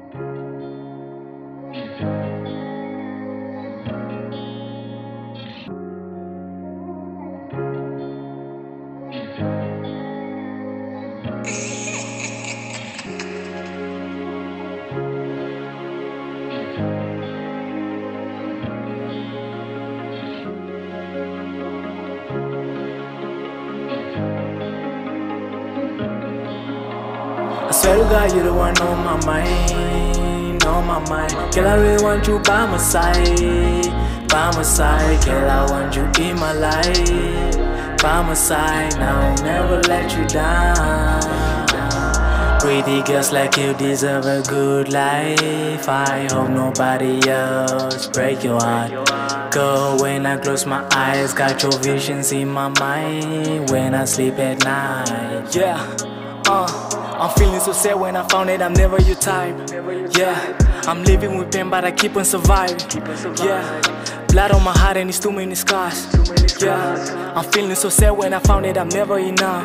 I swear to God, you're the one on my mind, on my mind. Girl, I really want you by my side, by my side. Girl, I want you in my life, by my side. Now I'll never let you down. Pretty girls like you deserve a good life. I hope nobody else break your heart. Girl, when I close my eyes, got your visions in my mind when I sleep at night. Yeah, I'm feeling so sad when I found that I'm never your type. Yeah, I'm living with pain but I keep on surviving. Yeah, blood on my heart and it's too many scars. Yeah, I'm feeling so sad when I found that I'm never enough.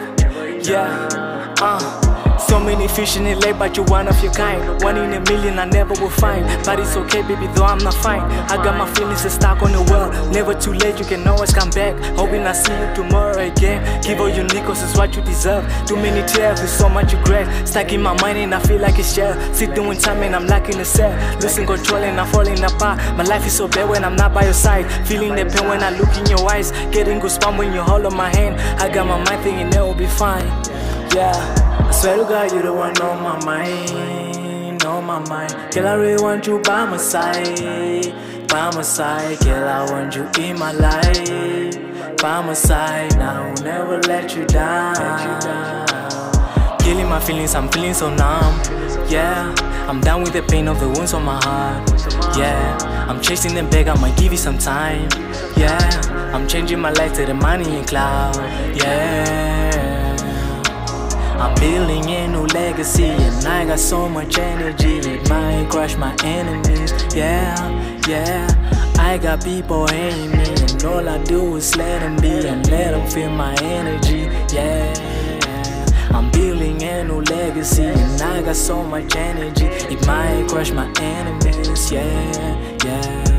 Yeah, so many fish in the lake, but you're one of your kind. One in a million I never will find. But it's okay, baby, though I'm not fine. I got my feelings stuck on the well. Never too late, you can always come back. Hoping I see you tomorrow again. Give all your nickels, it's what you deserve. Too many tears with so much regret. Stuck in my mind and I feel like it's jail. Sit doing time and I'm lacking the cell. Losing control and I'm falling apart. My life is so bad when I'm not by your side. Feeling the pain when I look in your eyes. Getting goosebumps when you hold on my hand. I got my mind thinking that will be fine. Yeah, I swear to God, you're the one on my mind, on my mind. Girl, I really want you by my side, by my side. Girl, I want you in my life, by my side. Now I'll never let you down. Killing my feelings, I'm feeling so numb. Yeah, I'm done with the pain of the wounds on my heart. Yeah, I'm chasing them back, I might give you some time. Yeah, I'm changing my life to the money and cloud. Yeah, I'm building a new legacy and I got so much energy. It might crush my enemies. Yeah, I got people hating me and all I do is let them be and let them feel my energy. Yeah, I'm building a new legacy and I got so much energy. It might crush my enemies. Yeah.